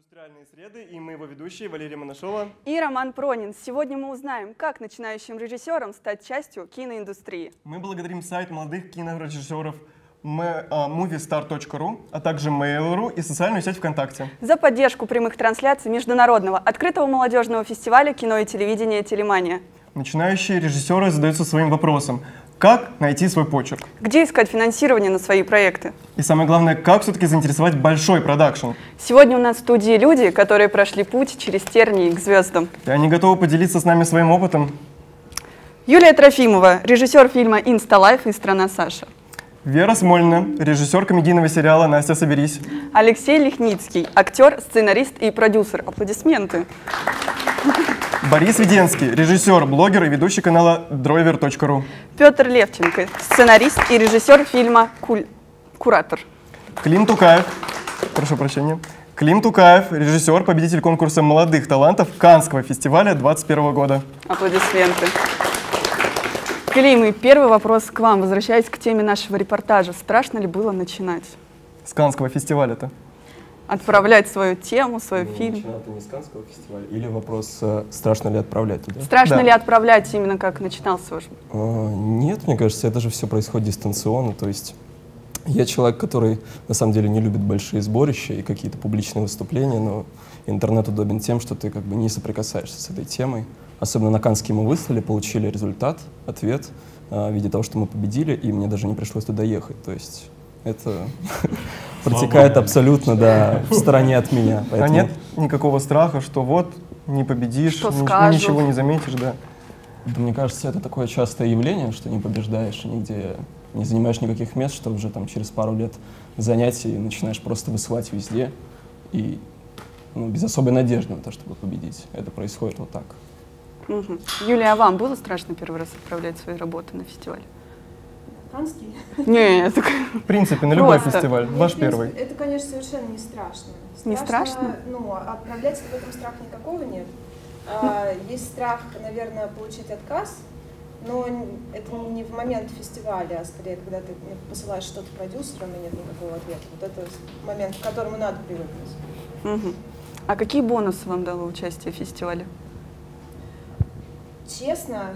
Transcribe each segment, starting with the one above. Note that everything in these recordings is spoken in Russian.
«Индустриальные среды», и мы его ведущие Валерия Монашова и Роман Пронин. Сегодня мы узнаем, как начинающим режиссерам стать частью киноиндустрии. Мы благодарим сайт молодых кинорежиссеров moviestar.ru, а также Mail.ru и социальную сеть ВКонтакте. За поддержку прямых трансляций международного открытого молодежного фестиваля кино и телевидения «Телемания». Начинающие режиссеры задаются своим вопросом: как найти свой почерк? Где искать финансирование на свои проекты? И самое главное, как все-таки заинтересовать большой продакшн? Сегодня у нас в студии люди, которые прошли путь через тернии к звездам. И они готовы поделиться с нами своим опытом. Юлия Трофимова, режиссер фильма «Инсталайф» и «Страна Саша». Вера Смольна, режиссер комедийного сериала «Настя, соберись». Алексей Лихницкий, актер, сценарист и продюсер. Аплодисменты. Борис Веденский, режиссер, блогер и ведущий канала driver.ru. Петр Левченко, сценарист и режиссер фильма «Куратор». Клим Тукаев, прошу прощения. Клим Тукаев, режиссер, победитель конкурса молодых талантов Каннского фестиваля 2021 года. Аплодисменты. Клим, и первый вопрос к вам, возвращаясь к теме нашего репортажа. Страшно ли было начинать? С Каннского фестиваля-то? Отправлять свою тему, свой фильм? Начинал-то не с Каннского фестиваля? Или вопрос, страшно ли отправлять туда? Страшно ли отправлять именно как начинался ваш? Нет, мне кажется, это же все происходит дистанционно. То есть я человек, который на самом деле не любит большие сборища и какие-то публичные выступления, но интернет удобен тем, что ты как бы не соприкасаешься с этой темой. Особенно на Каннский мы выслали, получили результат, ответ в виде того, что мы победили, и мне даже не пришлось туда ехать. То есть это протекает абсолютно, да, в стороне от меня. Поэтому... А нет никакого страха, что вот не победишь, ничего не заметишь, да? Да, мне кажется, это такое частое явление, что не побеждаешь, нигде не занимаешь никаких мест, что уже там через пару лет занятий начинаешь просто высылать везде и без особой надежды на то, чтобы победить. Это происходит вот так. Угу. Юлия, а вам было страшно первый раз отправлять свои работы на фестиваль? Каннский? Нет. В принципе, на любой фестиваль. Ваш первый. Это, конечно, совершенно не страшно. Не страшно? Ну, отправлять в этом страха никакого нет. Есть страх, наверное, получить отказ, но это не в момент фестиваля, а скорее, когда ты посылаешь что-то продюсерам и нет никакого ответа. Вот это момент, к которому надо привыкнуть. Угу. А какие бонусы вам дало участие в фестивале? Честно,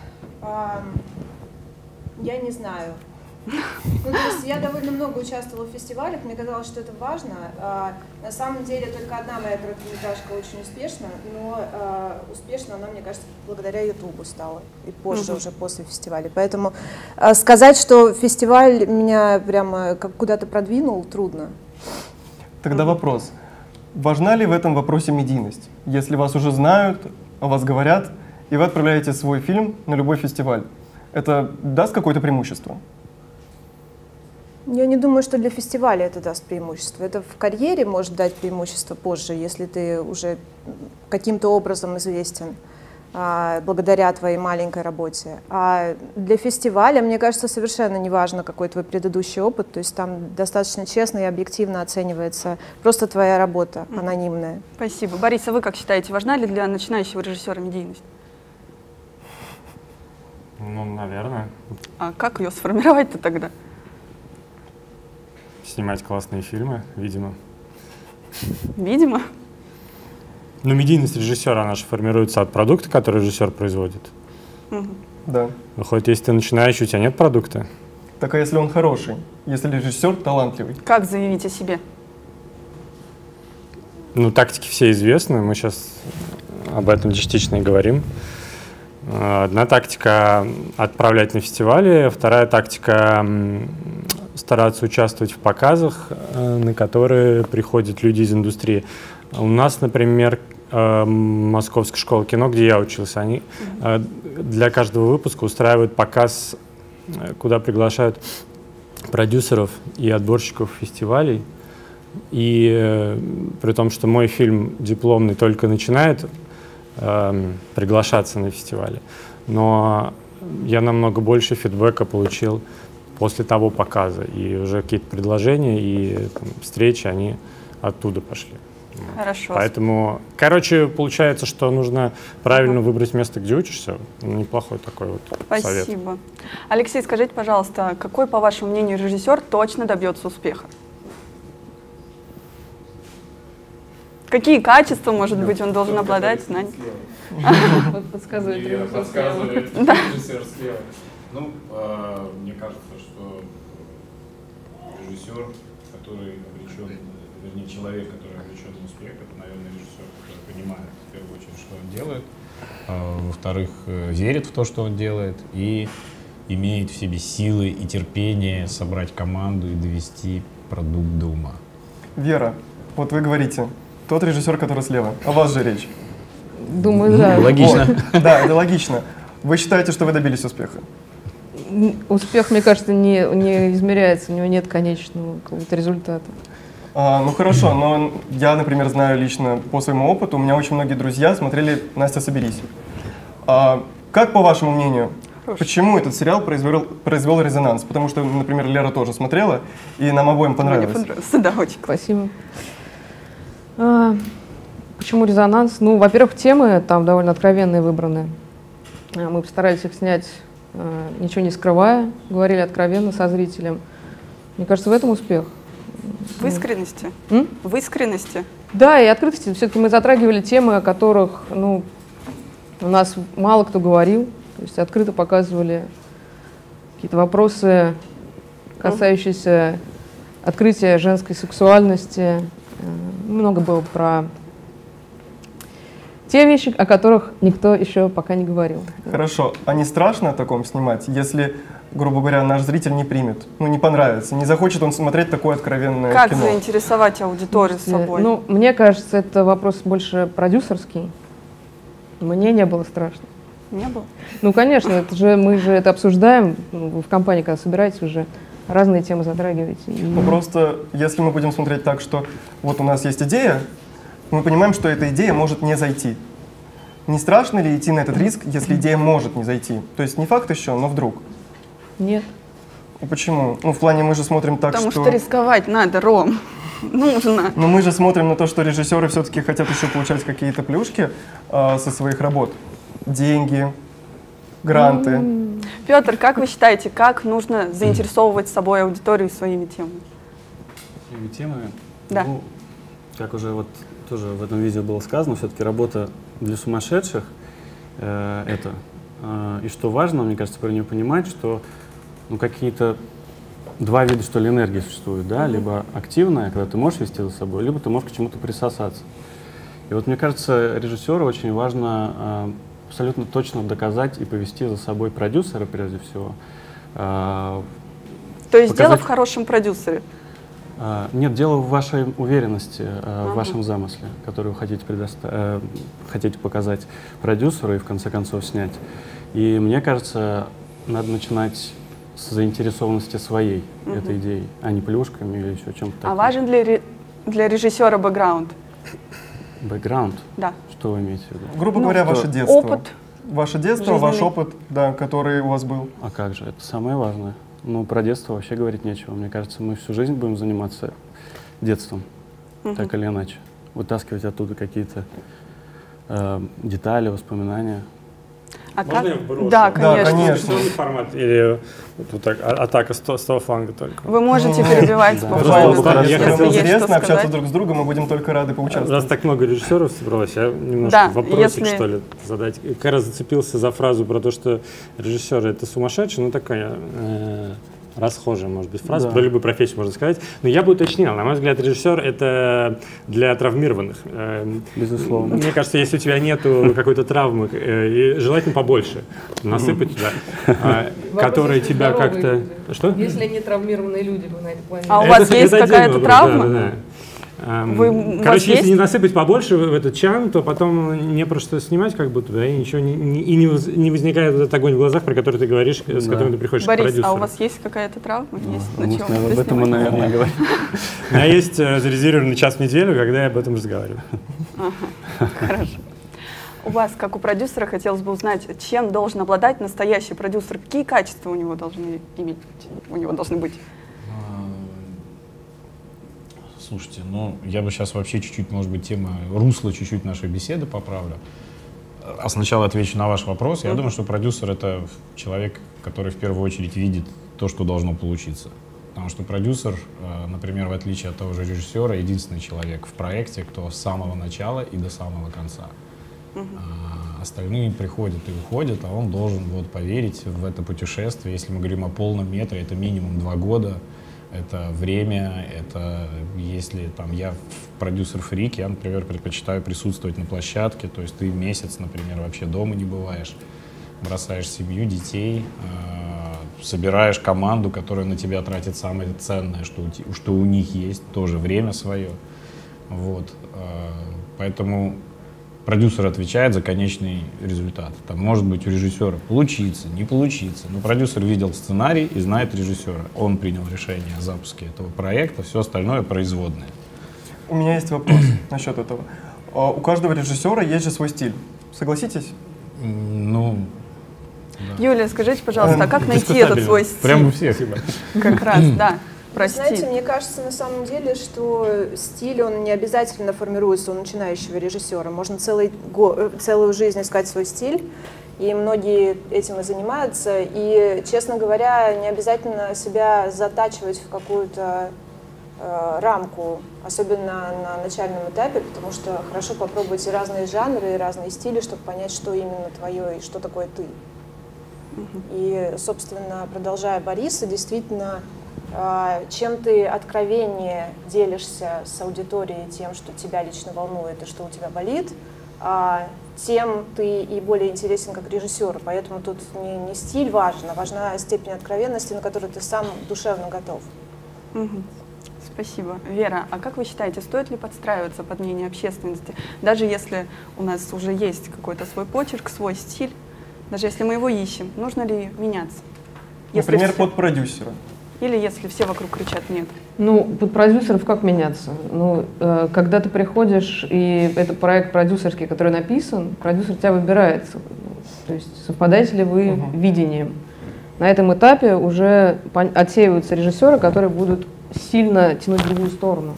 я не знаю. Ну, то есть я довольно много участвовала в фестивалях, мне казалось, что это важно. На самом деле только одна моя короткометражка очень успешна, но успешно она, мне кажется, благодаря Ютубу стала, и позже уже после фестиваля. Поэтому сказать, что фестиваль меня прямо куда-то продвинул, трудно. Тогда вопрос. Важна ли в этом вопросе медийность? Если вас уже знают, о вас говорят, и вы отправляете свой фильм на любой фестиваль, это даст какое-то преимущество? Я не думаю, что для фестиваля это даст преимущество. Это в карьере может дать преимущество позже, если ты уже каким-то образом известен благодаря твоей маленькой работе. А для фестиваля, мне кажется, совершенно не важно, какой твой предыдущий опыт. То есть там достаточно честно и объективно оценивается просто твоя работа, анонимная. Спасибо. Борис, а вы как считаете, важна ли для начинающего режиссера медийность? Ну, наверное. А как ее сформировать-то тогда? Снимать классные фильмы, видимо. Видимо. Но медийность режиссера, она же формируется от продукта, который режиссер производит. Да. Выходит, если ты начинающий, у тебя нет продукта. Так а если он хороший? Если режиссер талантливый? Как заявить о себе? Ну, тактики все известны, мы сейчас об этом частично и говорим. Одна тактика — отправлять на фестивали, вторая тактика — стараться участвовать в показах, на которые приходят люди из индустрии. У нас, например, Московская школа кино, где я учился, они для каждого выпуска устраивают показ, куда приглашают продюсеров и отборщиков фестивалей. И при том, что мой фильм дипломный только начинает приглашаться на фестивале, но я намного больше фидбэка получил после того показа, и уже какие-то предложения и там, встречи, они оттуда пошли. Хорошо. Поэтому, короче, получается, что нужно правильно выбрать место, где учишься. Неплохой такой вот совет. Спасибо. Алексей, скажите, пожалуйста, какой, по вашему мнению, режиссер точно добьется успеха? Какие качества, может быть, он должен обладать, знания? Подсказывает Вера режиссер подсказывает Да. режиссер слева. Ну, мне кажется, что режиссер, который обречен, вернее, человек, который обречен на успех, это, наверное, режиссер, который понимает, в первую очередь, что он делает, во-вторых, верит в то, что он делает, и имеет в себе силы и терпение собрать команду и довести продукт до ума. Вера, вот вы говорите, тот режиссер, который слева. О вас же речь. Думаю, да. Логично. Вот. Да, это логично. Вы считаете, что вы добились успеха? Успех, мне кажется, не измеряется, у него нет конечного какого-то результата. Ну хорошо, но я, например, знаю лично по своему опыту, у меня очень многие друзья смотрели «Настя, соберись». Как, по вашему мнению, почему этот сериал произвел резонанс? Потому что, например, Лера тоже смотрела, и нам обоим Мне понравилось. понравился, да, очень. Спасибо. Почему резонанс? Ну, во-первых, темы там довольно откровенные выбраны. Мы постарались их снять, ничего не скрывая, говорили откровенно со зрителем. Мне кажется, в этом успех. В искренности. В искренности. Да, и открытости. Все-таки мы затрагивали темы, о которых, ну, у нас мало кто говорил. То есть открыто показывали какие-то вопросы, касающиеся открытия женской сексуальности. Много было про те вещи, о которых никто еще пока не говорил. Хорошо, а не страшно о таком снимать, если, грубо говоря, наш зритель не примет, ну не понравится, не захочет он смотреть такое откровенное Как кино? заинтересовать аудиторию собой? Ну, мне кажется, это вопрос больше продюсерский. Мне не было страшно. Не было? Ну, конечно, это же, мы же это обсуждаем. Вы в компании, когда собираетесь, уже разные темы затрагиваете. Ну просто, если мы будем смотреть так, что вот у нас есть идея, мы понимаем, что эта идея может не зайти. Не страшно ли идти на этот риск, если идея может не зайти? То есть не факт еще, но вдруг. Нет. Почему? Ну, в плане мы же смотрим так, Потому что рисковать надо, Ром. Нужно. Но мы же смотрим на то, что режиссеры все-таки хотят еще получать какие-то плюшки со своих работ. Деньги, гранты. Петр, как вы считаете, как нужно заинтересовывать собой аудиторию своими темами? Своими темами? Да. Ну, как уже вот тоже в этом видео было сказано, все-таки работа для сумасшедших это. И что важно, мне кажется, про нее понимать, что ну, какие-то два вида, что ли, энергии существуют, да, либо активная, когда ты можешь вести за собой, либо ты можешь к чему-то присосаться. И вот мне кажется, режиссеру очень важно абсолютно точно доказать и повести за собой продюсера, прежде всего. То есть дело в хорошем продюсере? Нет, дело в вашей уверенности, в вашем замысле, который вы хотите показать продюсеру и в конце концов снять. И мне кажется, надо начинать с заинтересованности своей этой идеей, а не плюшками или еще чем-то таким. А важен ли для режиссера бэкграунд? Бэкграунд? Да. Что вы имеете в виду? Грубо говоря, ваше детство. Опыт. Ваше детство, ваш опыт, да, который у вас был. А как же? Это самое важное. Ну, про детство вообще говорить нечего. Мне кажется, мы всю жизнь будем заниматься детством, так или иначе. Вытаскивать оттуда какие-то детали, воспоминания. Можно я вброшу? Да, конечно. Да, конечно. Формат или вот так, атака с того фланга только? Вы можете перебивать Да. спокойно, Пожалуйста, Если я вам хотел интересно что общаться сказать. друг с другом, мы будем только рады Раз поучаствовать. так много режиссеров собралось, я немножко Да, вопросик, если- что ли, задать. Как раз зацепился за фразу про то, что режиссеры — это сумасшедшие, ну такая расхожая, может быть, фраза, Да. про любую профессию можно сказать. Но я бы уточнил, на мой взгляд, режиссер — это для травмированных. Безусловно. Мне кажется, если у тебя нету какой-то травмы, и желательно побольше насыпать туда, которые если тебя здоровые как-то... люди. Что? Если они травмированные люди, вы на это плане. А у вас есть отдельный какая-то вопрос, травма? да. У вас Короче, если есть? не насыпать побольше в этот чан, то потом не про что снимать, как будто, да, и ничего не возникает вот этот огонь в глазах, про который ты говоришь, с которым ты приходишь к Борис, продюсеру. а у вас есть какая-то травма? Есть на чем? Об этом мы, наверное, говорим. У меня есть зарезервированный час в неделю, когда я об этом разговариваю. Хорошо. У вас, как у продюсера, хотелось бы узнать, чем должен обладать настоящий продюсер, какие качества у него должны быть? Слушайте, ну, я бы сейчас вообще чуть-чуть, может быть, русло чуть-чуть нашей беседы поправлю. А сначала отвечу на ваш вопрос. Я думаю, что продюсер — это человек, который в первую очередь видит то, что должно получиться. Потому что продюсер, например, в отличие от того же режиссера, единственный человек в проекте, кто с самого начала и до самого конца. Остальные приходят и уходят, а он должен вот поверить в это путешествие. Если мы говорим о полном метре, это минимум 2 года, это время, это если там я продюсер-фрик, я, например, предпочитаю присутствовать на площадке, то есть ты месяц, например, вообще дома не бываешь, бросаешь семью, детей, собираешь команду, которая на тебя тратит самое ценное, что у них есть, тоже время свое. Вот. Поэтому продюсер отвечает за конечный результат. Там может быть у режиссера получиться, не получиться, но продюсер видел сценарий и знает режиссера. Он принял решение о запуске этого проекта, все остальное производное. У меня есть вопрос насчет этого. У каждого режиссера есть же свой стиль. Согласитесь? Ну, да. Юлия, скажите, пожалуйста, а как найти этот свой стиль? Прямо у всех. Как раз, да. Про Знаете, стиль. мне кажется, на самом деле, что стиль, он не обязательно формируется у начинающего режиссера. Можно целую жизнь искать свой стиль, и многие этим и занимаются. И, честно говоря, не обязательно себя затачивать в какую-то рамку, особенно на начальном этапе, потому что хорошо попробовать и разные жанры, и разные стили, чтобы понять, что именно твое и что такое ты. И, собственно, продолжая Бориса, действительно, чем ты откровеннее делишься с аудиторией тем, что тебя лично волнует и что у тебя болит, тем ты и более интересен как режиссер. Поэтому тут не стиль важен, а важна степень откровенности, на которую ты сам душевно готов. Спасибо. Вера, а как вы считаете, стоит ли подстраиваться под мнение общественности, даже если у нас уже есть какой-то свой почерк, свой стиль, даже если мы его ищем, нужно ли меняться? Например, под продюсера. Или если все вокруг кричат «нет». Ну, под продюсеров как меняться? Ну, когда ты приходишь, и это проект продюсерский, который написан, продюсер тебя выбирает. То есть совпадаете ли вы видением? На этом этапе уже отсеиваются режиссеры, которые будут сильно тянуть в другую сторону.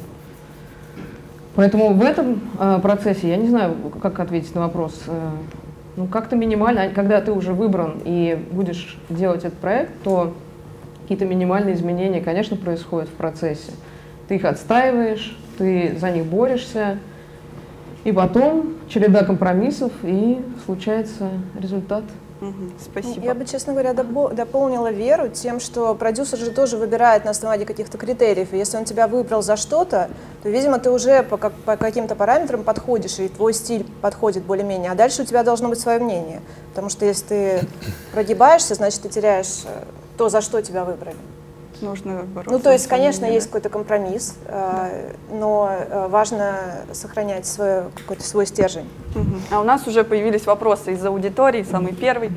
Поэтому в этом процессе, я не знаю, как ответить на вопрос, ну, как-то минимально, когда ты уже выбран и будешь делать этот проект, то какие-то минимальные изменения, конечно, происходят в процессе. Ты их отстаиваешь, ты за них борешься, и потом череда компромиссов, и случается результат. Спасибо. Я бы, честно говоря, дополнила Веру тем, что продюсер же тоже выбирает на основании каких-то критериев. И если он тебя выбрал за что-то, то, видимо, ты уже по каким-то параметрам подходишь, и твой стиль подходит более-менее. А дальше у тебя должно быть свое мнение. Потому что если ты прогибаешься, значит, ты теряешь то, за что тебя выбрали. Нужно бороться. Ну, то есть, конечно, есть какой-то компромисс, но важно сохранять какой-то свой стержень. А у нас уже появились вопросы из аудитории. Самый первый.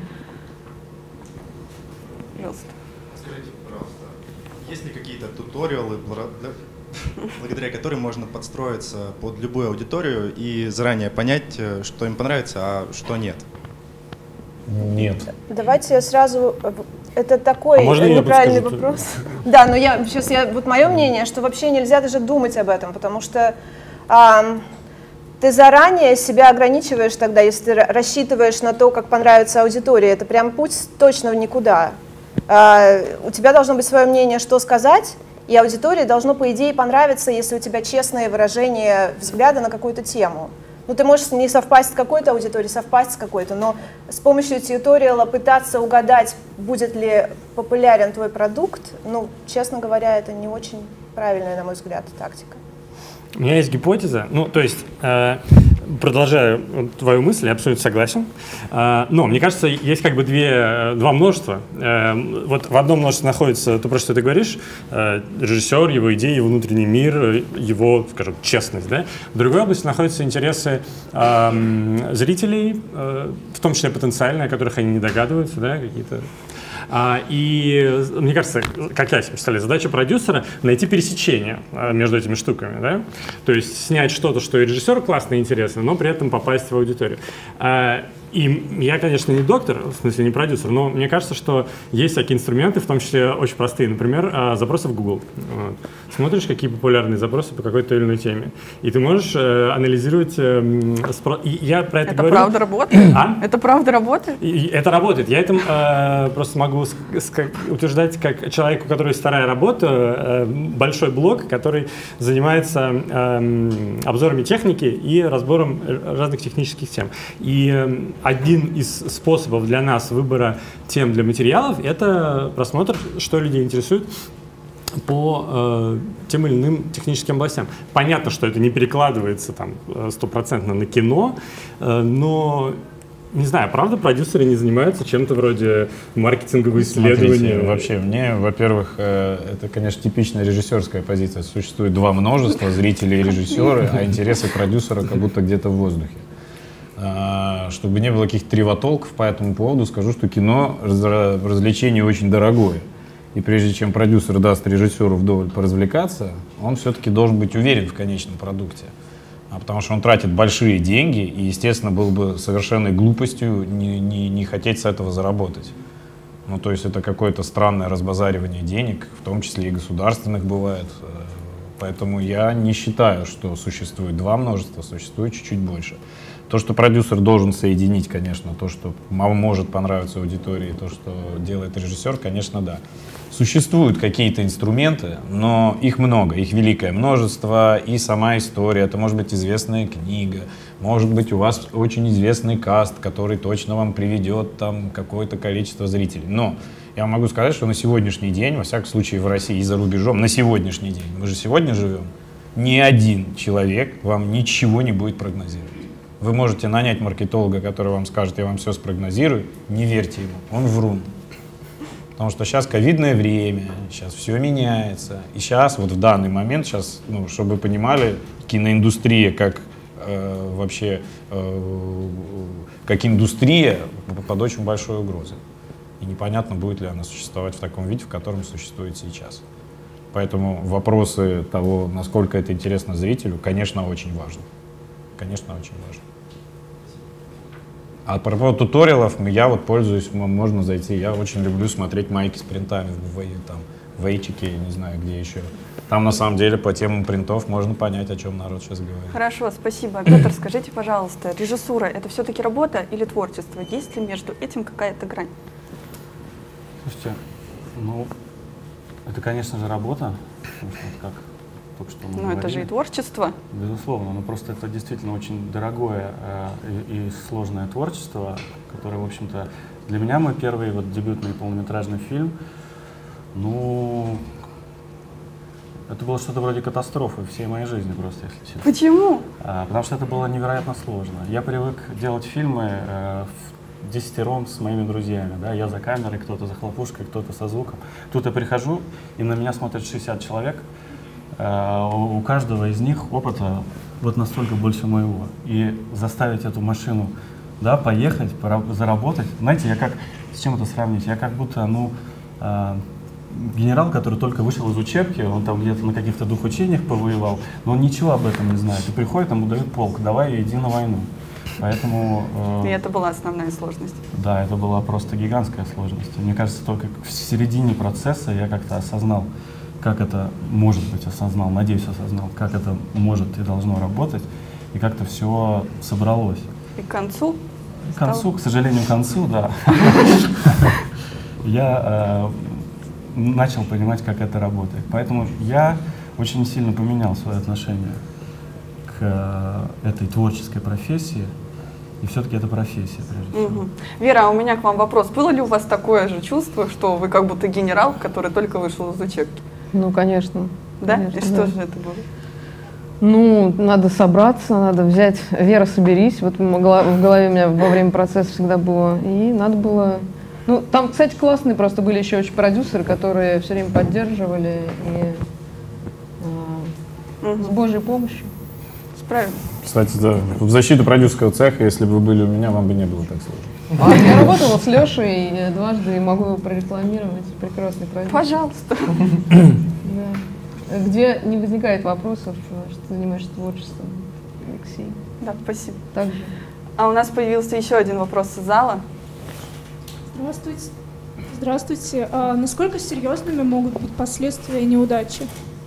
Пожалуйста. Скажите, пожалуйста, есть ли какие-то туториалы, благодаря которым можно подстроиться под любую аудиторию и заранее понять, что им понравится, а что нет? Нет. Давайте сразу... Это такой неправильный вопрос. Да, но вот мое мнение, что вообще нельзя даже думать об этом, потому что ты заранее себя ограничиваешь тогда, если ты рассчитываешь на то, как понравится аудитории. Это прям путь точно в никуда. У тебя должно быть свое мнение, что сказать, и аудитории должно, по идее, понравиться, если у тебя честное выражение взгляда на какую-то тему. Ну, ты можешь не совпасть с какой-то аудиторией, совпасть с какой-то, но с помощью тьюториала пытаться угадать, будет ли популярен твой продукт, ну, честно говоря, это не очень правильная, на мой взгляд, тактика. У меня есть гипотеза, ну, то есть, продолжая твою мысль, я абсолютно согласен, но, мне кажется, есть как бы два множества. Вот в одном множестве находится то, про что ты говоришь, режиссер, его идеи, его внутренний мир, его, скажем, честность, да? В другой области находятся интересы зрителей, в том числе потенциальные, о которых они не догадываются, да, какие-то. И мне кажется, как я себе представляю, задача продюсера — найти пересечение между этими штуками, да? То есть снять что-то, что и режиссеру классно и интересно, но при этом попасть в аудиторию. И я, конечно, не доктор, в смысле не продюсер, но мне кажется, что есть всякие инструменты, в том числе очень простые. Например, запросы в Google. Вот. Смотришь, какие популярные запросы по какой-то или иной теме. И ты можешь анализировать спрос. И я про это говорю. Это правда работает? А? Это правда работает? Это работает. Я это просто могу утверждать как человеку, у которого есть вторая работа, большой блог, который занимается обзорами техники и разбором разных технических тем. И один из способов для нас выбора тем для материалов — это просмотр, что людей интересует по тем или иным техническим областям. Понятно, что это не перекладывается там 100% на кино, но не знаю, правда, продюсеры не занимаются чем-то вроде маркетингового исследования? Смотрите, вообще, мне, во-первых, это, конечно, типичная режиссерская позиция. Существует два множества, зрители и режиссеры, а интересы продюсера как будто где-то в воздухе. Чтобы не было каких-то тривотолков по этому поводу, скажу, что кино развлечение очень дорогое. И прежде чем продюсер даст режиссеру вдоволь поразвлекаться, он все-таки должен быть уверен в конечном продукте. Потому что он тратит большие деньги, и, естественно, было бы совершенной глупостью не хотеть с этого заработать. Ну, то есть это какое-то странное разбазаривание денег, в том числе и государственных бывает. Поэтому я не считаю, что существует два множества, существует чуть-чуть больше. То, что продюсер должен соединить, конечно, то, что может понравиться аудитории, то, что делает режиссер, конечно, да. Существуют какие-то инструменты, но их много, их великое множество, и сама история, это может быть известная книга, может быть у вас очень известный каст, который точно вам приведет там какое-то количество зрителей. Но я могу сказать, что на сегодняшний день, во всяком случае в России и за рубежом, на сегодняшний день, мы же сегодня живем, ни один человек вам ничего не будет прогнозировать. Вы можете нанять маркетолога, который вам скажет, я вам все спрогнозирую, не верьте ему, он врун. Потому что сейчас ковидное время, сейчас все меняется. И сейчас, вот в данный момент, сейчас, ну, чтобы вы понимали, киноиндустрия как вообще, как индустрия под очень большой угрозой. И непонятно, будет ли она существовать в таком виде, в котором существует сейчас. Поэтому вопросы того, насколько это интересно зрителю, конечно, очень важны. Конечно, очень важно. А по поводу туториалов, я вот пользуюсь, можно зайти, я очень люблю смотреть майки с принтами, там, в Эйчике, не знаю, где еще. Там, на самом деле, по темам принтов можно понять, о чем народ сейчас говорит. Хорошо, спасибо. Петр, скажите, пожалуйста, режиссура — это все-таки работа или творчество? Есть ли между этим какая-то грань? Слушайте, ну, это, конечно же, работа, потому что как только что мы говорили. Но это же и творчество. Безусловно, но просто это действительно очень дорогое и сложное творчество, которое, в общем-то, для меня мой первый вот дебютный полнометражный фильм, ну, это было что-то вроде катастрофы всей моей жизни просто, если честно. Почему? Потому что это было невероятно сложно. Я привык делать фильмы в десятером с моими друзьями, да, я за камерой, кто-то за хлопушкой, кто-то со звуком. Тут я прихожу, и на меня смотрят 60 человек, у каждого из них опыта вот настолько больше моего. И заставить эту машину, да, поехать, заработать. Знаете, я как, с чем это сравнить? Я как будто, ну, генерал, который только вышел из учебки, он там где-то на каких-то двух учениях повоевал, но он ничего об этом не знает. И приходит, ему дают полк, давай иди на войну. Поэтому... И это была основная сложность. Да, это была просто гигантская сложность. Мне кажется, только в середине процесса я как-то осознал, как это может быть, надеюсь, осознал, как это может и должно работать, и как-то все собралось. И к концу? К концу, к сожалению, к концу, да. Я начал понимать, как это работает. Поэтому я очень сильно поменял свое отношение к этой творческой профессии. И все-таки это профессия, прежде всего. Вера, а у меня к вам вопрос. Было ли у вас такое же чувство, что вы как будто генерал, который только вышел из учебки? Ну, конечно. Да? Конечно, И что же это было? Ну, надо собраться, надо взять, Вера, соберись. Вот в голове у меня во время процесса всегда было. И надо было... Ну, там, кстати, классные просто были еще очень продюсеры, которые все время поддерживали и с Божьей помощью. Справились. Кстати, да, в защиту продюсерского цеха, если бы вы были у меня, вам бы не было так сложно. Я работала с Лешей дважды и могу его прорекламировать. Прекрасный продюсер. Пожалуйста. Да. Где не возникает вопросов, что ты занимаешься творчеством, Алексей. Да, спасибо. Также. А у нас появился еще один вопрос из зала. Здравствуйте. Здравствуйте. А насколько серьезными могут быть последствия неудачи?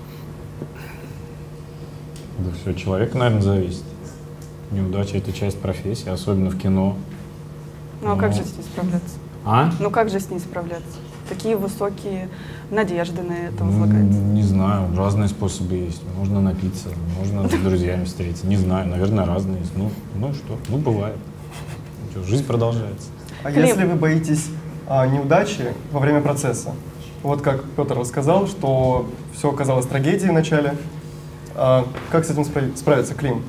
Да все, от человека, наверное, зависит. Неудача — это часть профессии, особенно в кино. Ну а как же с ней справляться? Ну как же с ней справляться? Такие высокие надежды на это возлагаются. Не знаю, разные способы есть. Можно напиться, можно с друзьями встретиться. Не знаю, наверное, разные есть. Ну что, бывает. Жизнь продолжается. А если вы боитесь неудачи во время процесса? Вот как Петр рассказал, что все оказалось трагедией в начале. Как с этим справиться, Клим?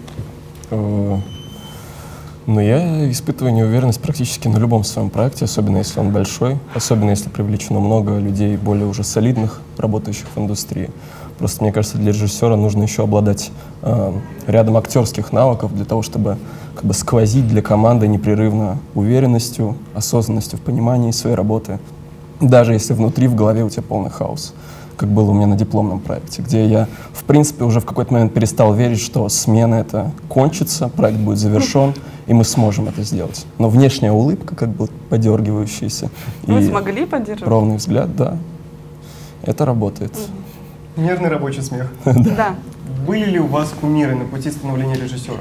Ну, я испытываю неуверенность практически на любом своем проекте, особенно если он большой, особенно если привлечено много людей более уже солидных, работающих в индустрии. Просто, мне кажется, для режиссера нужно еще обладать рядом актерских навыков для того, чтобы как бы сквозить для команды непрерывно уверенностью, осознанностью в понимании своей работы, даже если внутри, в голове у тебя полный хаос, как было у меня на дипломном проекте, где я, в принципе, уже в какой-то момент перестал верить, что смена это кончится, проект будет завершен, и мы сможем это сделать. Но внешняя улыбка, как бы подергивающаяся, Вы и смогли поддержать? ровный взгляд, да, это работает. Нервный рабочий смех. Да. Были ли у вас кумиры на пути становления режиссером?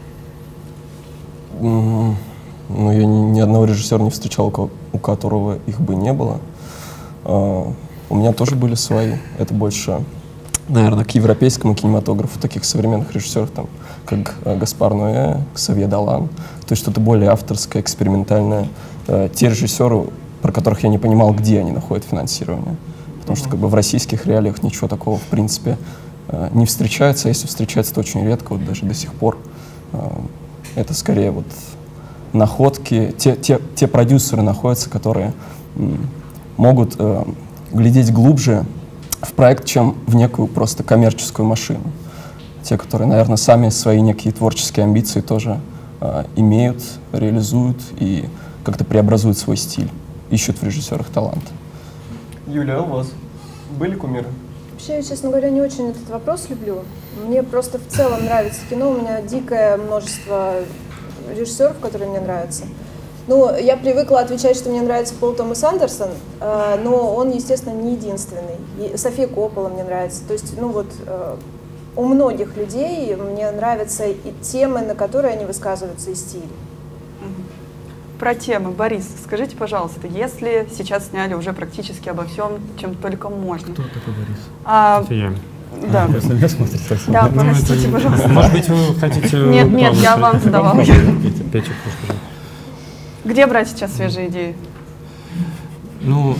Ну, я ни одного режиссера не встречал, у которого их бы не было. У меня тоже были свои. Это больше, наверное, к европейскому кинематографу, таких современных режиссеров, там, как Гаспар Ноэ, Ксавье Далан. То есть что-то более авторское, экспериментальное. Те режиссеры, про которых я не понимал, где они находят финансирование. Потому что как бы в российских реалиях ничего такого, в принципе, не встречается. А если встречается, то очень редко, вот даже до сих пор. Это скорее вот находки. Те продюсеры находятся, которые могут глядеть глубже в проект, чем в некую просто коммерческую машину. Те, которые, наверное, сами свои некие творческие амбиции тоже имеют, реализуют и как-то преобразуют свой стиль, ищут в режиссерах талант. Юля, а у вас были кумиры? Вообще, я, честно говоря, не очень этот вопрос люблю. Мне просто в целом нравится кино, у меня дикое множество режиссеров, которые мне нравятся. Ну, я привыкла отвечать, что мне нравится Пол Томас Андерсон, но он, естественно, не единственный. И София Коппола мне нравится. То есть, ну вот, у многих людей мне нравятся и темы, на которые они высказываются, и стиль. Про темы, Борис, скажите, пожалуйста, если сейчас сняли уже практически обо всем, чем только можно. Кто такой Борис? Это я. Да. Просто меня смотрит совсем. Да, простите, пожалуйста. Может быть, вы хотите... Нет, я вам задавала. Петя, просто. Где брать сейчас свежие идеи? Ну,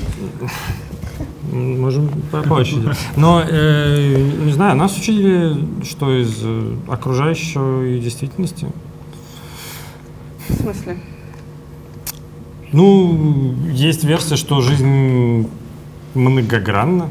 можем по очереди. Но, не знаю, нас учили, что из окружающей действительности. В смысле? Ну, есть версия, что жизнь многогранна.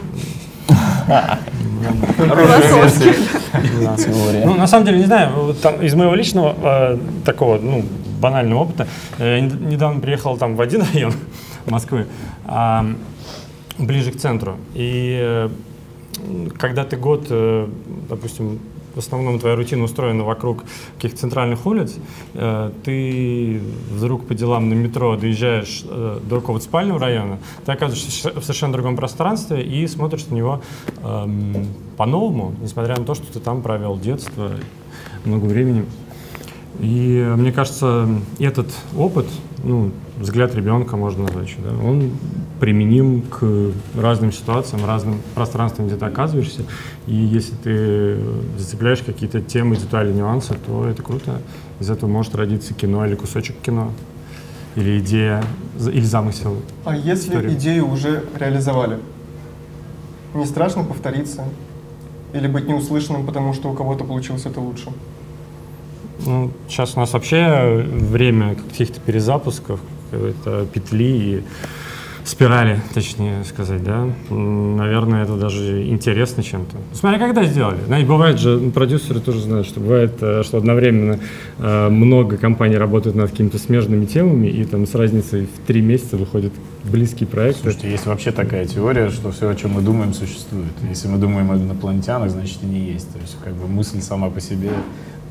Ну, на самом деле, не знаю, из моего личного такого, ну, банального опыта, я недавно приехал там в один район Москвы, ближе к центру. И когда ты год, допустим, в основном твоя рутина устроена вокруг каких-то центральных улиц, ты вдруг по делам на метро доезжаешь до какого-то спального района, ты оказываешься в совершенно другом пространстве и смотришь на него по-новому, несмотря на то, что ты там провел детство, много времени. И мне кажется, этот опыт, ну, взгляд ребенка можно назвать еще, да, он применим к разным ситуациям, разным пространствам, где ты оказываешься. И если ты зацепляешь какие-то темы, детали, нюансы, то это круто. Из этого может родиться кино или кусочек кино, или идея, или замысел. А если идею уже реализовали, не страшно повториться? Или быть неуслышанным, потому что у кого-то получилось это лучше? Ну, сейчас у нас вообще время каких-то перезапусков, какой-то петли и спирали, точнее сказать, да. Наверное, это даже интересно чем-то. Смотря когда сделали. Знаете, бывает же, продюсеры тоже знают, что бывает, что одновременно много компаний работают над какими-то смежными темами, и там с разницей в 3 месяца выходит близкий проект. Слушайте, есть вообще такая теория, что все, о чем мы думаем, существует. Если мы думаем о инопланетянах, значит, они есть. То есть, как бы мысль сама по себе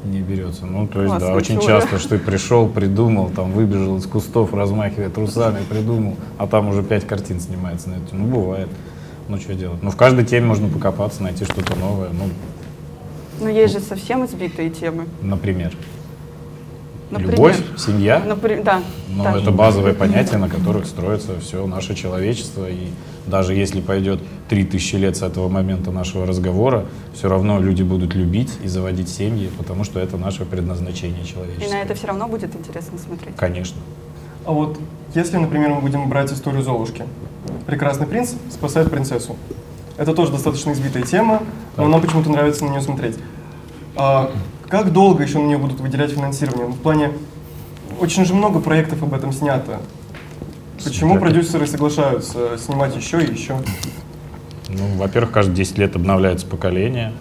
Не берется. Ну, то есть, Классно, да, очень чего часто, что ты пришел, придумал, там, выбежал из кустов, размахивая трусами, придумал, а там уже 5 картин снимается на это. Ну, бывает. Ну, что делать? Ну, в каждой теме можно покопаться, найти что-то новое. Ну, Но есть же совсем избитые темы. например. Например? Любовь, семья. Да. Но да. это базовые понятия, на которых строится все наше человечество. И даже если пойдет 3000 лет с этого момента нашего разговора, все равно люди будут любить и заводить семьи, потому что это наше предназначение человечества. И на это все равно будет интересно смотреть. Конечно. А вот если, например, мы будем брать историю Золушки. Прекрасный принц спасает принцессу. Это тоже достаточно избитая тема, но нам почему-то нравится на нее смотреть. А как долго еще на нее будут выделять финансирование? В плане, очень же много проектов об этом снято. Почему продюсеры соглашаются снимать еще и еще? Ну, во-первых, каждые 10 лет обновляется поколение.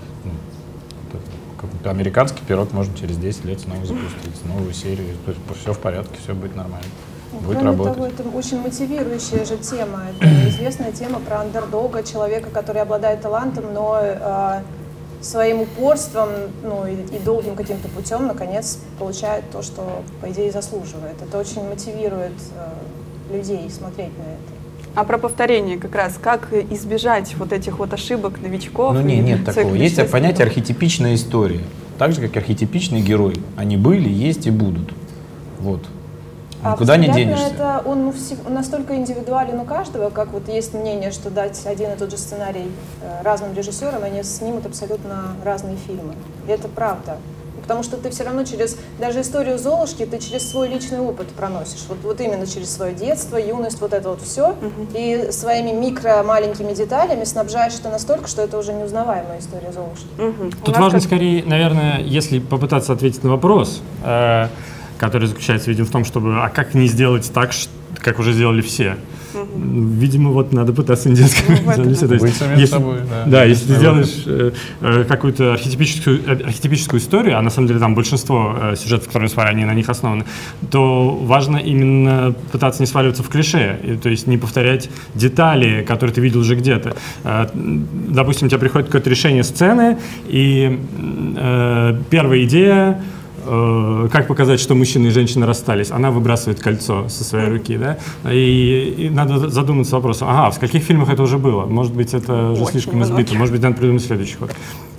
Американский пирог можно через 10 лет снова запустить, новую серию. То есть все в порядке, все будет нормально. Будет Кроме работать. того, это очень мотивирующая же тема. Это известная тема про андердога, человека, который обладает талантом, но своим упорством и долгим каким-то путем, наконец, получает то, что, по идее, заслуживает. Это очень мотивирует людей смотреть на это. А про повторение как раз, как избежать вот этих вот ошибок новичков? Ну нет такого. Есть понятие архетипичная история. Так же, как архетипичный герой. Они были, есть и будут. Вот. Никуда не денешься. Это он настолько индивидуален у каждого, как вот есть мнение, что дать один и тот же сценарий разным режиссерам, они снимут абсолютно разные фильмы. И это правда. Потому что ты все равно через, даже историю Золушки, ты через свой личный опыт проносишь. Вот именно через свое детство, юность, вот это вот все. И своими маленькими деталями снабжаешь это настолько, что это уже неузнаваемая история Золушки. Тут важно скорее, наверное, если попытаться ответить на вопрос, который заключается, видимо, в том, чтобы, а как не сделать так, как уже сделали все? Видимо, вот надо пытаться не делать, как сделали все. Быть самим собой, да, если ты делаешь какую-то архетипическую историю, а на самом деле там большинство сюжетов, которые мы смотрели, они на них основаны, то важно именно пытаться не сваливаться в клише, то есть не повторять детали, которые ты видел уже где-то. Допустим, у тебя приходит какое-то решение сцены, и первая идея, как показать, что мужчина и женщина расстались? Она выбрасывает кольцо со своей руки, да? И надо задуматься вопросом, ага, в каких фильмах это уже было? Может быть, это уже слишком избито, может быть, надо придумать следующий ход.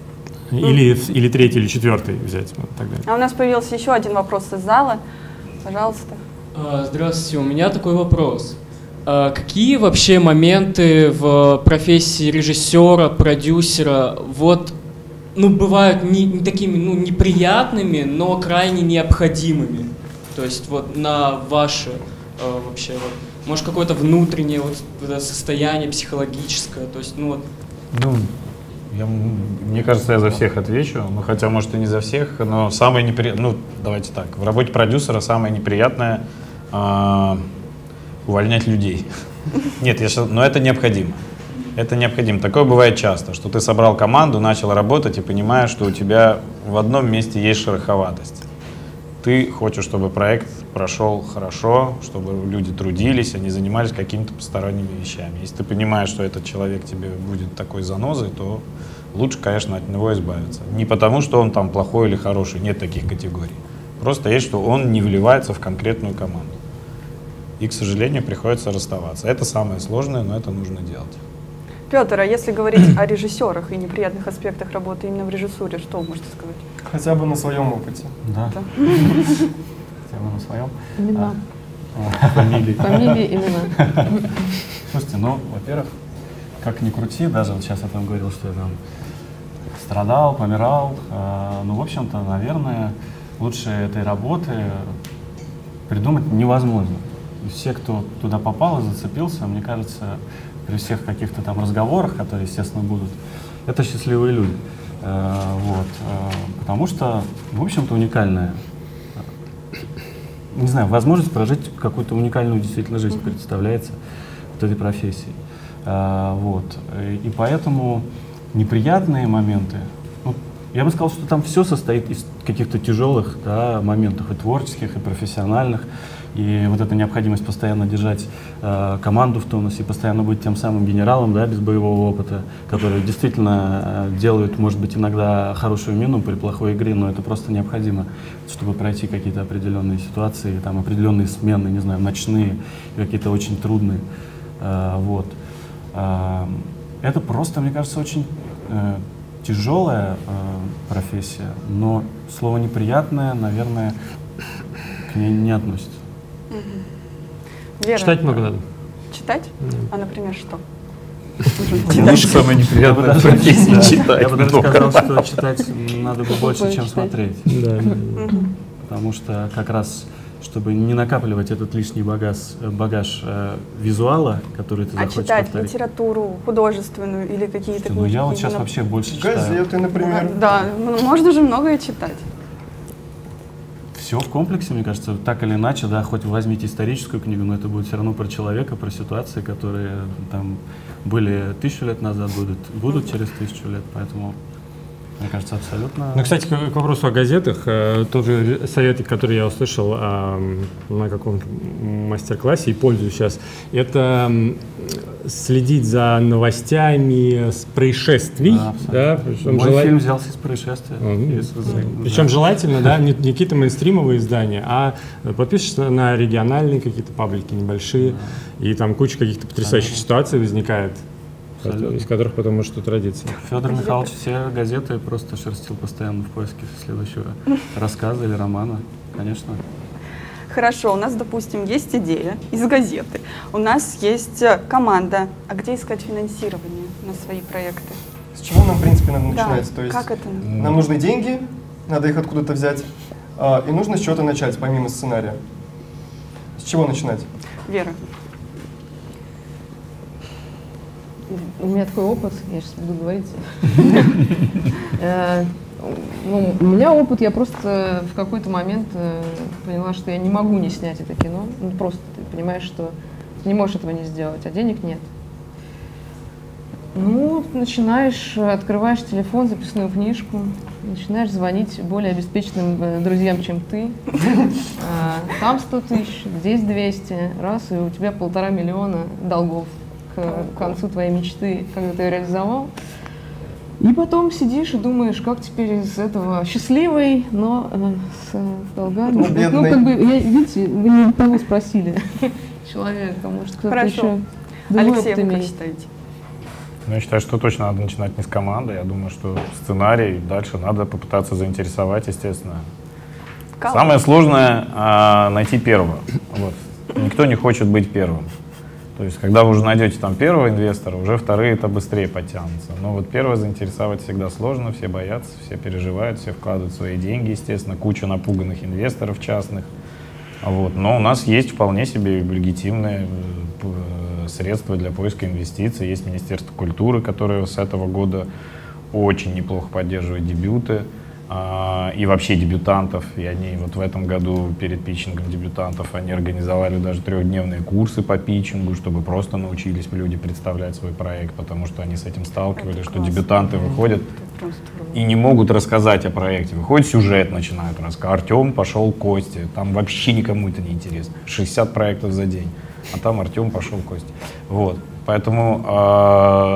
Или третий, или четвертый взять. Вот, так далее. А у нас появился еще один вопрос из зала. Пожалуйста. Здравствуйте, у меня такой вопрос. Какие вообще моменты в профессии режиссера, продюсера, бывают не такими неприятными, но крайне необходимыми? То есть вот на ваше вообще, может, какое-то внутреннее состояние психологическое, то есть, мне кажется, я за всех отвечу, хотя, может, и не за всех, но самое неприятное, давайте так, в работе продюсера самое неприятное увольнять людей. Нет, но это необходимо. Это необходимо. Такое бывает часто, что ты собрал команду, начал работать и понимаешь, что у тебя в одном месте есть шероховатость. Ты хочешь, чтобы проект прошел хорошо, чтобы люди трудились, а не занимались какими-то посторонними вещами. Если ты понимаешь, что этот человек тебе будет такой занозой, то лучше, конечно, от него избавиться. Не потому, что он там плохой или хороший, нет таких категорий. Просто есть, что он не вливается в конкретную команду. И, к сожалению, приходится расставаться. Это самое сложное, но это нужно делать. Петр, а если говорить о режиссерах и неприятных аспектах работы именно в режиссуре, что вы можете сказать? Хотя бы на своем опыте. Да. Хотя бы на своем. Имена. Фамилии. Фамилии, имена. Слушайте, во-первых, как ни крути, даже вот сейчас я там говорил, что я там страдал, помирал. В общем-то, наверное, лучше этой работы придумать невозможно. И все, кто туда попал и зацепился, мне кажется, при всех каких-то там разговорах, которые, естественно, будут, это счастливые люди. Потому что, в общем-то, уникальная, не знаю, возможность прожить какую-то уникальную действительно жизнь представляется вот этой профессии. И поэтому неприятные моменты, Я бы сказал, что там все состоит из каких-то тяжелых, да, моментов, и творческих, и профессиональных. И вот эта необходимость постоянно держать команду в тонусе, постоянно быть тем самым генералом, да, без боевого опыта, который действительно делает, может быть, иногда хорошую мину при плохой игре, но это просто необходимо, чтобы пройти какие-то определенные ситуации, там определенные смены, не знаю, ночные, какие-то очень трудные. Вот. Это просто, мне кажется, очень тяжелая профессия, но слово неприятное, наверное, к ней не относится. Вера, Читать много надо. читать? А, например, что? Самое неприятное в профессии читать. Я бы даже сказал, что читать надо бы больше, чем смотреть. Потому что как раз, чтобы не накапливать этот лишний багаж визуала, который ты захочешь читать повторить. литературу художественную или какие-то Ну, книги? я вот сейчас вообще больше читаю. Газеты, например. Да, можно же многое читать. Все в комплексе, мне кажется, так или иначе, да, хоть возьмите историческую книгу, но это будет все равно про человека, про ситуации, которые там были 1000 лет назад, будут через 1000 лет, поэтому, мне кажется, абсолютно... Ну, кстати, к вопросу о газетах, тот же совет, который я услышал на каком-то мастер-классе и пользуюсь сейчас, это следить за новостями с происшествий. Да, Мой фильм взялся из происшествия. Причем желательно, да, не какие-то мейнстримовые издания, а подпишешься на региональные какие-то паблики небольшие, и там куча каких-то потрясающих ситуаций возникает, из которых потом может что-то родиться. Федор Михайлович все газеты просто шерстил постоянно в поиске следующего рассказа или романа, конечно. Хорошо, у нас, допустим, есть идея из газеты, у нас есть команда. А где искать финансирование на свои проекты? С чего нам, в принципе, надо Да, начинать? То есть как это? нам нужны деньги, надо их откуда-то взять, и нужно с чего-то начать, помимо сценария. С чего начинать? Вера. У меня такой опыт, я сейчас буду говорить. У меня опыт, я просто в какой-то момент поняла, что я не могу не снять это кино. Ну, просто ты понимаешь, что ты не можешь этого не сделать, а денег нет. Ну, начинаешь, открываешь телефон, записную книжку, начинаешь звонить более обеспеченным друзьям, чем ты. Там 100 тысяч, здесь 200, раз, и у тебя 1,5 миллиона долгов к концу твоей мечты, когда ты ее реализовал. И потом сидишь и думаешь, как теперь из этого счастливый, но с долгами. Ну, как бы, видите, вы не того спросили человека, может, кто-то еще. Алексей, вы как считаете? Ну, я считаю, что точно надо начинать не с команды. Я думаю, что сценарий дальше надо попытаться заинтересовать, естественно. Кого? Самое сложное найти первого. Вот. Никто не хочет быть первым. То есть, когда вы уже найдете там первого инвестора, уже вторые-то быстрее подтянутся. Но вот первого заинтересовать всегда сложно, все боятся, все переживают, все вкладывают свои деньги, естественно, куча напуганных инвесторов частных. Вот. Но у нас есть вполне себе легитимные средства для поиска инвестиций. Есть Министерство культуры, которое с этого года очень неплохо поддерживает дебюты и вообще дебютантов. И они вот в этом году перед питчингом дебютантов они организовали даже 3-дневные курсы по питчингу, чтобы просто научились люди представлять свой проект, потому что они с этим сталкивались, что дебютанты выходят и не могут рассказать о проекте. Выходит сюжет, начинают рассказывать. Артем пошел к Косте, там вообще никому это не интересно. 60 проектов за день, а там Артем пошел к Косте. Вот. Поэтому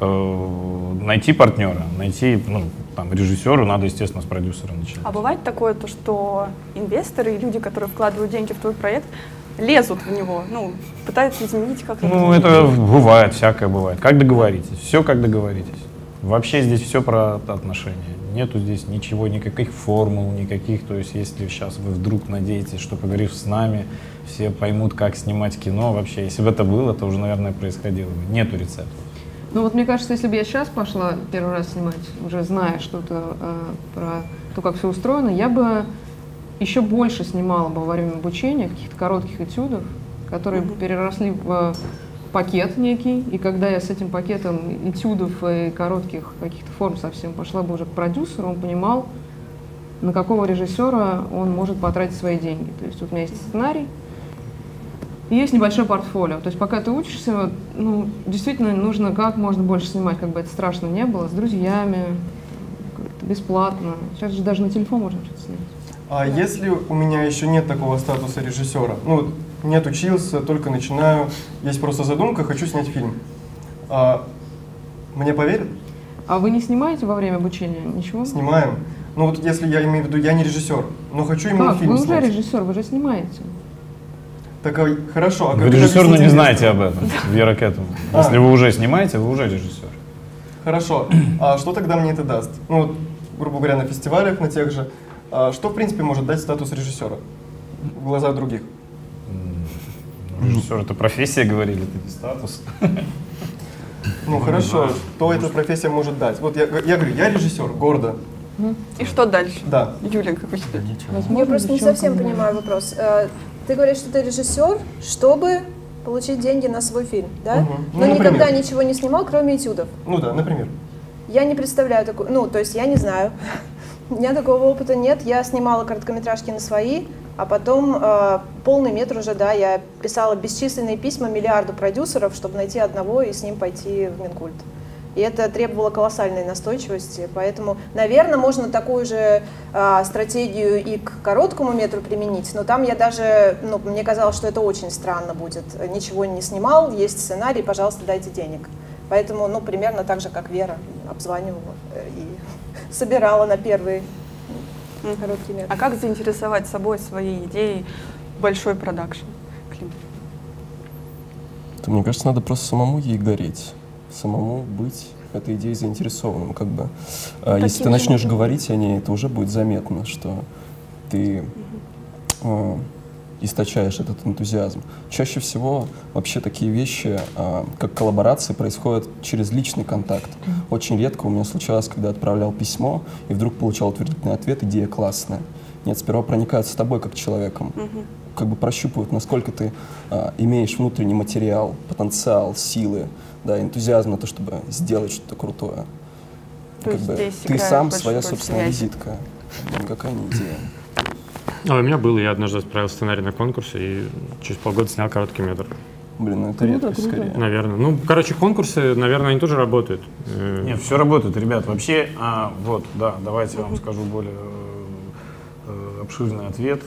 найти партнера, найти там, режиссеру, надо, естественно, с продюсера начинать. А бывает такое, то, что инвесторы и люди, которые вкладывают деньги в твой проект, лезут в него, пытаются изменить как-то? Ну, это бывает, всякое бывает. Как договоритесь? Все как договоритесь. Вообще здесь все про отношения. Нету здесь ничего, никаких формул, никаких. То есть, если сейчас вы вдруг надеетесь, что, поговорив с нами, все поймут, как снимать кино, вообще, если бы это было, то уже, наверное, происходило бы. Нету рецепта. Ну вот мне кажется, если бы я сейчас пошла первый раз снимать, уже зная что-то про то, как все устроено, я бы еще больше снимала бы во время обучения каких-то коротких этюдов, которые переросли в пакет некий, и когда я с этим пакетом этюдов и коротких каких-то форм совсем пошла бы уже к продюсеру, он понимал, на какого режиссера он может потратить свои деньги. То есть вот у меня есть сценарий, и есть небольшое портфолио. То есть пока ты учишься, действительно нужно как можно больше снимать, как бы это страшно не было, с друзьями, бесплатно. Сейчас же даже на телефон можно что-то снять. А если у меня еще нет такого статуса режиссера, ну вот нет учился, только начинаю, есть просто задумка, хочу снять фильм, мне поверят? А вы не снимаете во время обучения ничего? Снимаем. Ну вот если я имею в виду, я не режиссер, но хочу именно как? фильм Вы снять. уже режиссер, вы же снимаете. Так, хорошо. Вы режиссер, но не знаете об этом, Вера, к этому. Если вы уже снимаете, вы уже режиссер. Хорошо. А что тогда мне это даст? Ну вот, грубо говоря, на фестивалях, на тех же. Что, в принципе, может дать статус режиссера в глазах других? Режиссер — это профессия, говорили, это не статус. Ну хорошо, что эта профессия может дать? Вот я говорю, я режиссер, гордо. И что дальше? Да. Юля, как вы считаете? Я просто не совсем понимаю вопрос. Ты говоришь, что ты режиссер, чтобы получить деньги на свой фильм, да? Ну, Но например. никогда ничего не снимал, кроме этюдов. Ну да, например. Я не представляю такого, ну, то есть я не знаю. У меня такого опыта нет. Я снимала короткометражки на свои, а потом полный метр уже, да, я писала бесчисленные письма миллиарду продюсеров, чтобы найти одного и с ним пойти в Минкульт. И это требовало колоссальной настойчивости, поэтому, наверное, можно такую же стратегию и к короткому метру применить, но там я даже, ну, мне казалось, что это очень странно будет. Ничего не снимал, есть сценарий, пожалуйста, дайте денег. Поэтому, ну, примерно так же, как Вера, обзванивала и собирала на первый короткий метр. А как заинтересовать собой, своей идеей большой продакшн? Клим? То, мне кажется, надо просто самому ей гореть, самому быть этой идеей заинтересованным. Как бы. Если ты начнешь говорить о ней, это уже будет заметно, что ты источаешь этот энтузиазм. Чаще всего вообще такие вещи, как коллаборации, происходят через личный контакт. Очень редко у меня случалось, когда отправлял письмо и вдруг получал утвердительный ответ, идея классная. Нет, сперва проникают с тобой как человеком, как бы прощупывают, насколько ты имеешь внутренний материал, потенциал, силы, да, энтузиазм на то, чтобы сделать что-то крутое. Как бы, ты сам своя собственная визитка, никакая не идея. У меня было, я однажды отправил сценарий на конкурс и через полгода снял короткий метр. Блин, ну это редкость скорее. Наверное. Ну, короче, конкурсы, наверное, они тоже работают. Нет, все работает, ребят. Вообще, вот, да, давайте я вам скажу более обширный ответ.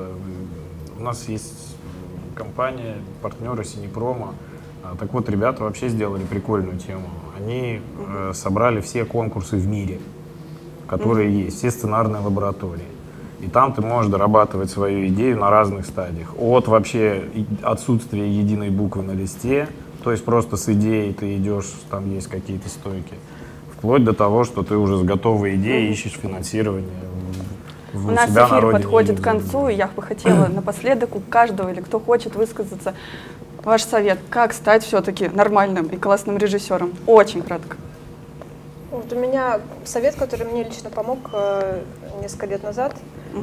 У нас есть компания, партнеры Синепрома. Так вот, ребята вообще сделали прикольную тему. Они собрали все конкурсы в мире, которые есть, все сценарные лаборатории. И там ты можешь дорабатывать свою идею на разных стадиях. От вообще отсутствия единой буквы на листе, то есть просто с идеей ты идешь, там есть какие-то стойки, вплоть до того, что ты уже с готовой идеей ищешь финансирование у нас эфир подходит к концу, и я бы хотела напоследок у каждого или кто хочет высказаться. Ваш совет, как стать все-таки нормальным и классным режиссером? Очень кратко. Вот у меня совет, который мне лично помог несколько лет назад.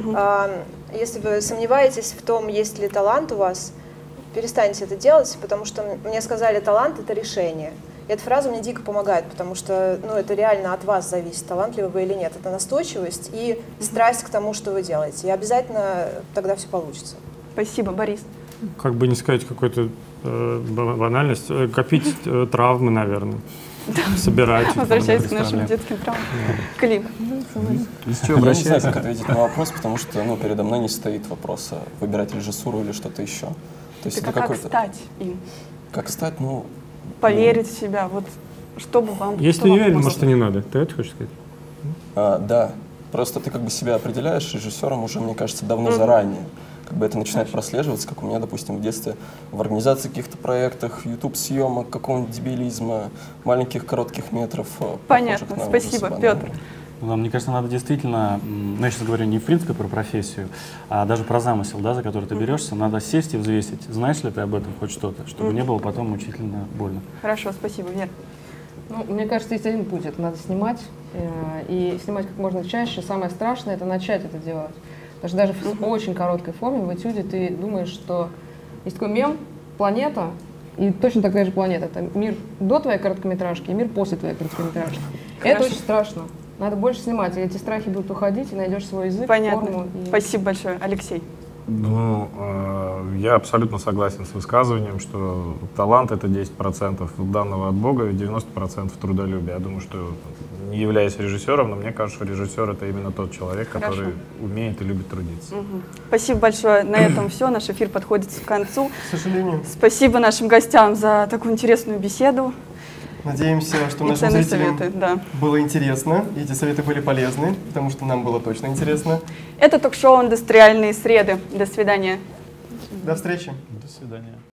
Если вы сомневаетесь в том, есть ли талант у вас, перестаньте это делать, потому что мне сказали, талант — это решение. И эта фраза мне дико помогает, потому что это реально от вас зависит, талантливы вы или нет. Это настойчивость и страсть к тому, что вы делаете. И обязательно тогда все получится. Спасибо, Борис. Как бы не сказать какую-то банальность, копить травмы, наверное. Собирать. Возвращаясь к нашим детским травмам. Клим. Я не знаю, как ответить на вопрос, потому что передо мной не стоит вопрос выбирать режиссуру или что-то еще. То есть это как стать им? Как стать, поверить в себя, вот чтобы вам... Если не веришь, может, и не надо. Ты это хочешь сказать? Да. Просто ты как бы себя определяешь режиссером уже, мне кажется, давно заранее. Как бы это начинает прослеживаться, как у меня, допустим, в детстве в организации каких-то проектов, YouTube-съемок, какого-нибудь дебилизма, маленьких коротких метров. Понятно, спасибо, Петр. Мне кажется, надо действительно, я сейчас говорю не в принципе про профессию, а даже про замысел, да, за который ты берешься, надо сесть и взвесить, знаешь ли ты об этом хоть что-то, чтобы не было потом мучительно больно. Хорошо, спасибо, Вер. Мне кажется, есть один путь, это надо снимать, и снимать как можно чаще. Самое страшное — это начать это делать. Потому что даже в очень короткой форме в этюде ты думаешь, что есть такой мем «Планета», и точно такая же планета. Это мир до твоей короткометражки и мир после твоей короткометражки. Это очень страшно. Надо больше снимать, и эти страхи будут уходить, и найдешь свой язык, Понятно. форму. Спасибо большое. Алексей. Я абсолютно согласен с высказыванием, что талант — это 10% данного от Бога и 90% трудолюбия. Я думаю, что, не являясь режиссером, но мне кажется, что режиссер — это именно тот человек, который умеет и любит трудиться. Спасибо большое. На этом все. Наш эфир подходит к концу. К сожалению. Спасибо нашим гостям за такую интересную беседу. Надеемся, что И нашим зрителям советы, да. было интересно, и эти советы были полезны, потому что нам было точно интересно. Это ток-шоу «Индустриальные среды». До свидания. До встречи. До свидания.